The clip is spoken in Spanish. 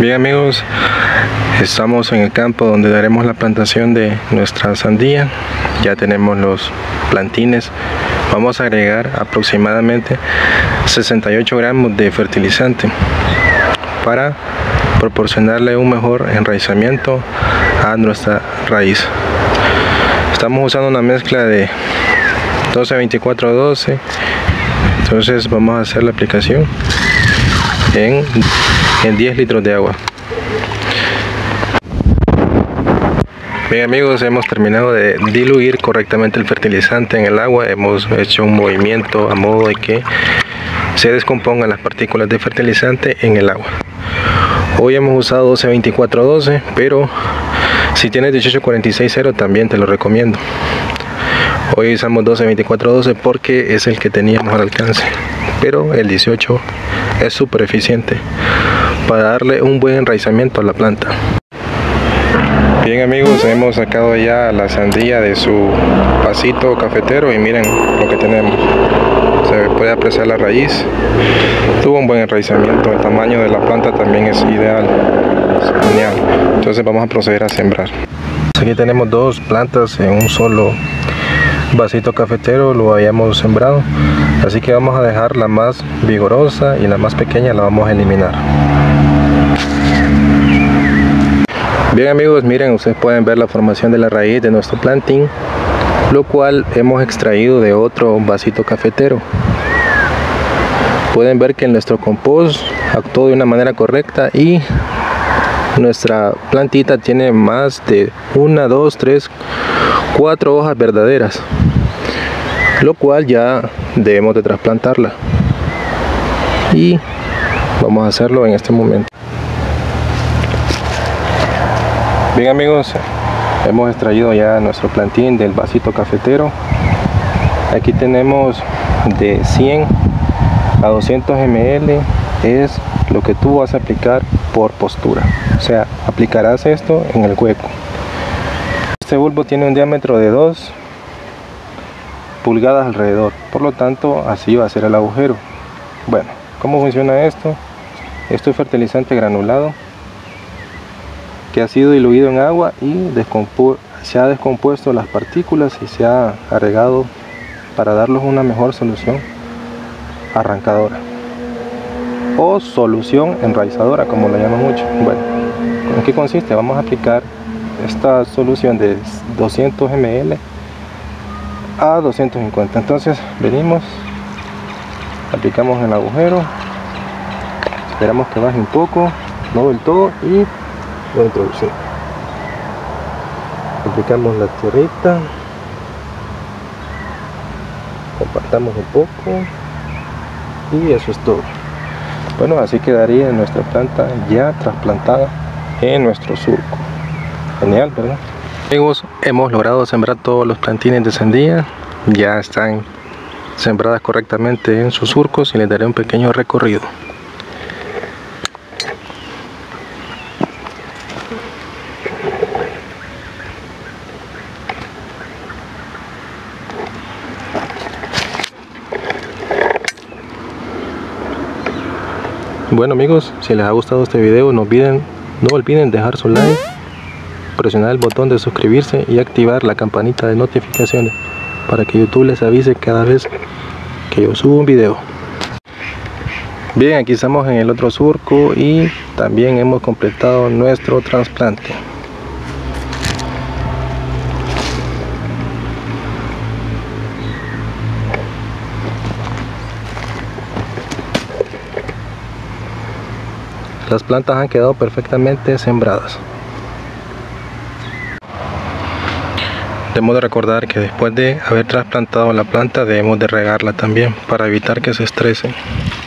Bien amigos, estamos en el campo donde haremos la plantación de nuestra sandía. Ya tenemos los plantines. Vamos a agregar aproximadamente 68 gramos de fertilizante para proporcionarle un mejor enraizamiento a nuestra raíz. Estamos usando una mezcla de 12-24-12. Entonces vamos a hacer la aplicación en 10 litros de agua. Bien amigos, hemos terminado de diluir correctamente el fertilizante en el agua. Hemos hecho un movimiento a modo de que se descompongan las partículas de fertilizante en el agua. Hoy hemos usado 12-24-12, pero si tienes 18-46-0 también te lo recomiendo. Hoy usamos 12-24-12 porque es el que teníamos al alcance, pero el 18 es súper eficiente para darle un buen enraizamiento a la planta. Bien amigos, hemos sacado ya la sandía de su vasito cafetero y miren lo que tenemos. Se puede apreciar la raíz, tuvo un buen enraizamiento, el tamaño de la planta también es ideal, es genial. Entonces vamos a proceder a sembrar. Aquí tenemos dos plantas en un solo vasito cafetero, lo habíamos sembrado, así que vamos a dejar la más vigorosa y la más pequeña la vamos a eliminar. Bien amigos, miren, ustedes pueden ver la formación de la raíz de nuestro plantín, lo cual hemos extraído de otro vasito cafetero. Pueden ver que nuestro compost actuó de una manera correcta y nuestra plantita tiene más de 1, 2, 3, 4 hojas verdaderas, lo cual ya debemos de trasplantarla y vamos a hacerlo en este momento. Bien amigos, hemos extraído ya nuestro plantín del vasito cafetero. Aquí tenemos de 100 a 200 ml, es lo que tú vas a aplicar por postura, o sea, aplicarás esto en el hueco. Este bulbo tiene un diámetro de 2 pulgadas alrededor, por lo tanto así va a ser el agujero. Bueno, ¿cómo funciona esto? Esto es fertilizante granulado que ha sido diluido en agua y se ha descompuesto las partículas y se ha agregado para darles una mejor solución arrancadora o solución enraizadora, como la llaman mucho. Bueno, ¿en qué consiste? Vamos a aplicar esta solución de 200 ml a 250. Entonces venimos, aplicamos en el agujero, esperamos que baje un poco, no del todo, y lo introducimos. Aplicamos la tierrita, compactamos un poco y eso es todo. Bueno, así quedaría nuestra planta ya trasplantada en nuestro surco. Genial, ¿verdad? Amigos, hemos logrado sembrar todos los plantines de sandía, ya están sembradas correctamente en sus surcos y les daré un pequeño recorrido. Bueno amigos, si les ha gustado este video no olviden dejar su like, presionar el botón de suscribirse y activar la campanita de notificaciones para que YouTube les avise cada vez que yo subo un video. Bien, aquí estamos en el otro surco y también hemos completado nuestro trasplante. Las plantas han quedado perfectamente sembradas. Debemos de recordar que después de haber trasplantado la planta debemos de regarla también para evitar que se estresen.